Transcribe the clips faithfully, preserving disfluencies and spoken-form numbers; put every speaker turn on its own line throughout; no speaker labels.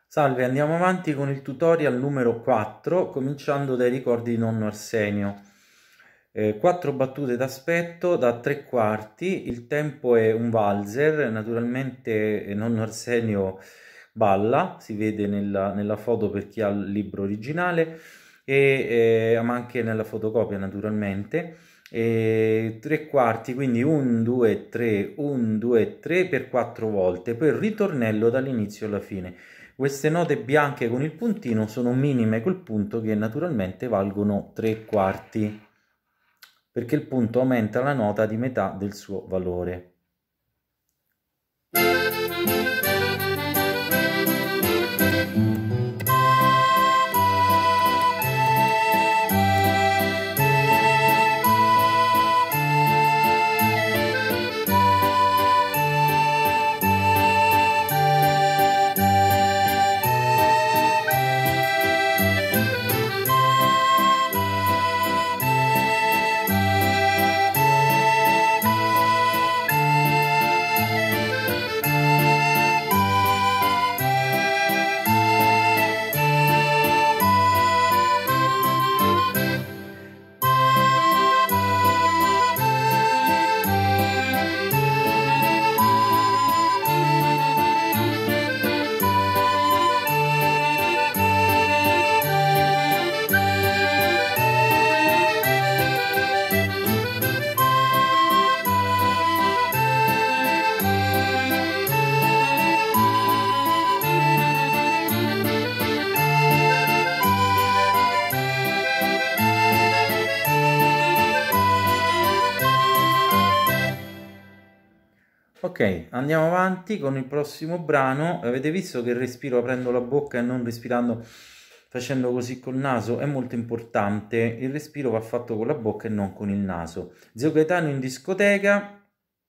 Salve, andiamo avanti con il tutorial numero quattro, cominciando dai ricordi di nonno Arsenio. Eh, quattro battute d'aspetto da tre quarti, il tempo è un valzer, naturalmente eh, nonno Arsenio balla, si vede nella, nella foto per chi ha il libro originale, e, eh, ma anche nella fotocopia naturalmente. E tre quarti, quindi un, due, tre, un, due, tre per quattro volte, poi il ritornello dall'inizio alla fine. Queste note bianche con il puntino sono minime col punto, che naturalmente valgono tre quarti, perché il punto aumenta la nota di metà del suo valore. Ok, andiamo avanti con il prossimo brano. Avete visto che il respiro aprendo la bocca e non respirando facendo così col naso è molto importante. Il respiro va fatto con la bocca e non con il naso. Zio Gaetano in discoteca,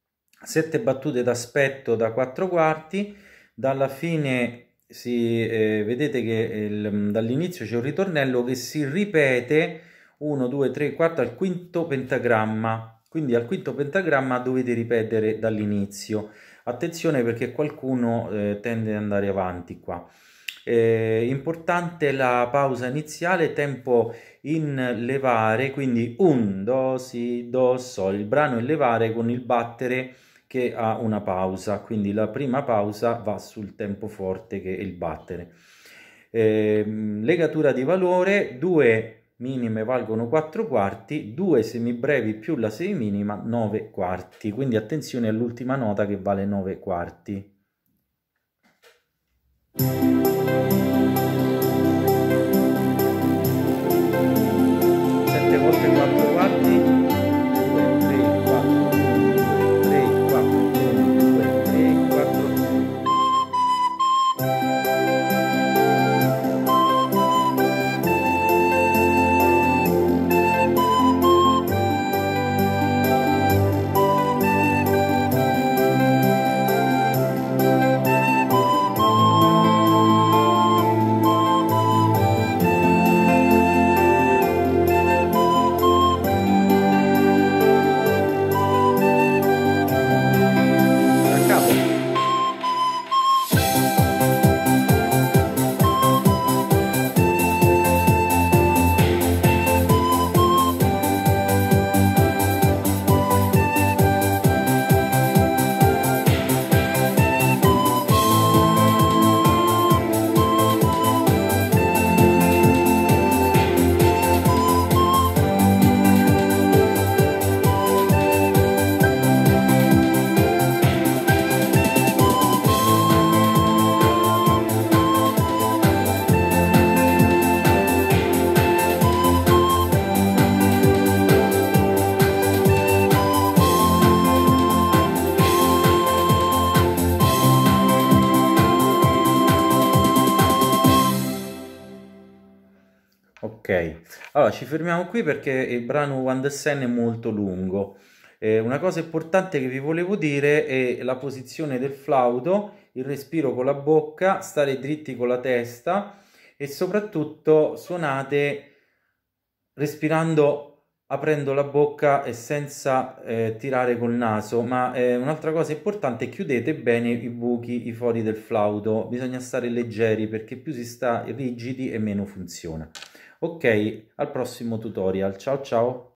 sette battute d'aspetto da quattro quarti, dalla fine si, eh, vedete che dall'inizio c'è un ritornello che si ripete uno, due, tre, quattro al quinto pentagramma. Quindi al quinto pentagramma dovete ripetere dall'inizio. Attenzione, perché qualcuno eh, tende ad andare avanti qua. Eh, importante la pausa iniziale, tempo in levare, quindi un, do, si, do, sol. Il brano è levare con il battere che ha una pausa, quindi la prima pausa va sul tempo forte, che è il battere. Eh, legatura di valore, due minime valgono quattro quarti, due semibrevi più la semiminima nove quarti, quindi attenzione all'ultima nota che vale nove quarti. sette volte quattro quarti, due, tre, quattro, uno, due, tre, quattro, uno, due, tre, quattro. Ok, allora ci fermiamo qui perché il brano One the Sun è molto lungo. Eh, una cosa importante che vi volevo dire è la posizione del flauto, il respiro con la bocca, stare dritti con la testa e soprattutto suonate respirando aprendo la bocca e senza eh, tirare col naso, ma eh, un'altra cosa importante è chiudete bene i buchi, i fori del flauto, bisogna stare leggeri perché più si sta rigidi e meno funziona. Ok, al prossimo tutorial, ciao ciao!